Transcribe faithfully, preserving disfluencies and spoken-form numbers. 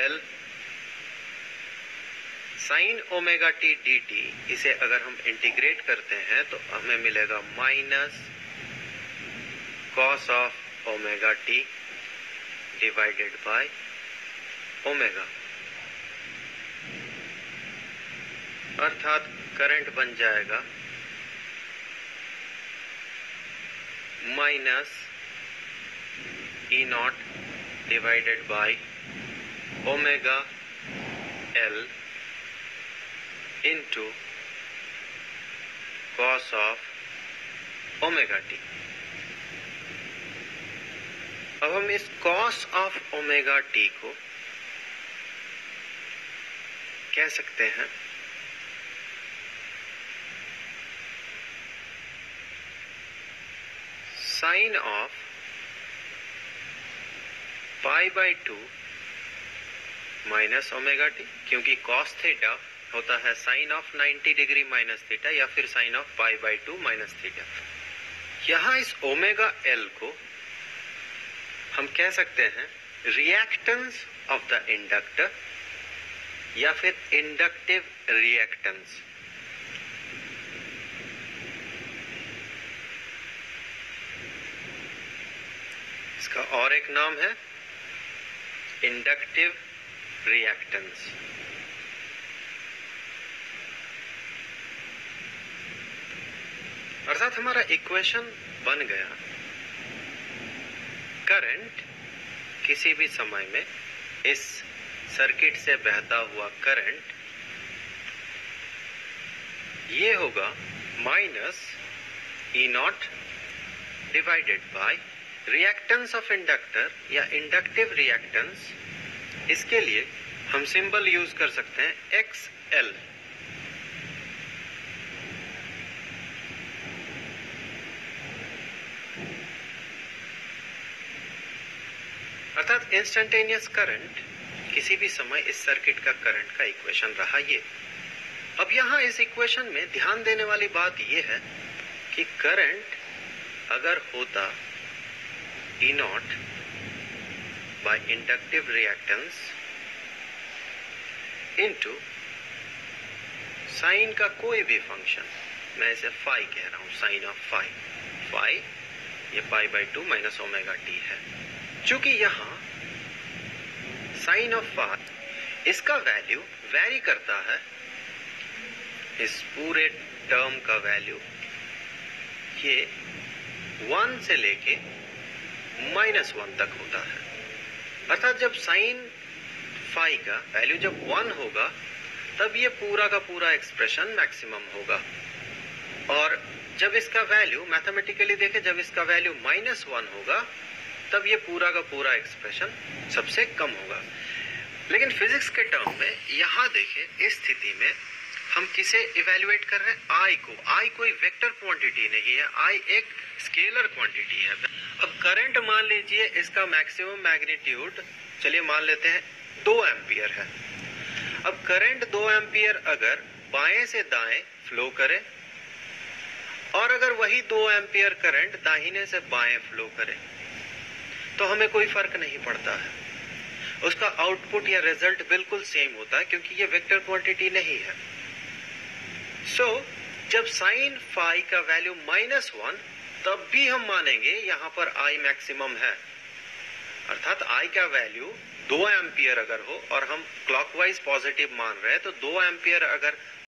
L sine omega T D T, इसे अगर हम इंटीग्रेट करते हैं तो हमें मिलेगा minus cos of omega T divided by omega, अर्थात करंट बन जाएगा minus E naught divided by omega L into cos of omega T. अब हम इस कॉस ऑफ ओमेगा टी को कह सकते हैं sine of pi by two minus omega T, क्योंकि कॉस थीटा होता है sine of ninety degree minus theta या फिर sine of pi by two minus theta. यहां इस ओमेगा एल को हम कह सकते हैं रिएक्टेंस ऑफ द इंडक्टर या फिर इंडक्टिव रिएक्टेंस। इसका और एक नाम है इंडक्टिव रिएक्टेंस। अर्थात हमारा इक्वेशन बन गया, करंट किसी भी समय में इस सर्किट से बहता हुआ करंट ये होगा minus E naught divided by reactance of inductor या इंडक्टिव रिएक्टेंस। इसके लिए हम सिंबल यूज कर सकते हैं एक्स एल। अर्थात इंस्टेंटेनियस करंट किसी भी समय इस सर्किट का करंट का इक्वेशन रहा ये। अब यहां इस इक्वेशन में ध्यान देने वाली बात यह है कि करंट अगर होता E naught by inductive reactance into sine का कोई भी फंक्शन, मैं इसे फाई कह रहा हूं, साइन ऑफ फाई, फाई ये pi by two minus omega t है। चूंकि यहां साइन ऑफ फाई इसका वैल्यू वेरी करता है, इस पूरे टर्म का वैल्यू ये वन से लेके माइनस वन तक होता है। अर्थात जब साइन फाई का वैल्यू जब वन होगा तब ये पूरा का पूरा एक्सप्रेशन मैक्सिमम होगा, और जब इसका वैल्यू मैथमेटिकली देखें जब इसका वैल्यू माइनस वन होगा तब ये पूरा का पूरा एक्सप्रेशन सबसे कम होगा। लेकिन फिजिक्स के टर्म में यहां देखें इस स्थिति में हम किसे इवेल्युएट कर रहे हैं, आई को। आई कोई वेक्टर क्वांटिटी नहीं है, आई एक स्केलर क्वांटिटी है। अब करंट मान लीजिए इसका मैक्सिमम मैग्नीट्यूड चलिए मान लेते हैं दो एम्पियर है। अब करंट दो एम्पियर अगर बाएं से दाएं फ्लो करे और अगर वही दो एम्पियर करंट दाहिने से बाएं फ्लो करे तो हमें कोई फर्क नहीं पड़ता है, उसका आउटपुट या रिजल्ट बिल्कुल सेम होता है क्योंकि ये वेक्टर क्वांटिटी नहीं है। सो so, जब साइन फाई का वैल्यू माइनस वन तब भी हम मानेंगे यहां पर आई मैक्सिमम है। अर्थात आई का वैल्यू दो एम्पियर अगर हो और हम क्लॉकवाइज पॉजिटिव मान रहे हैं तो दो एम्पियर अगर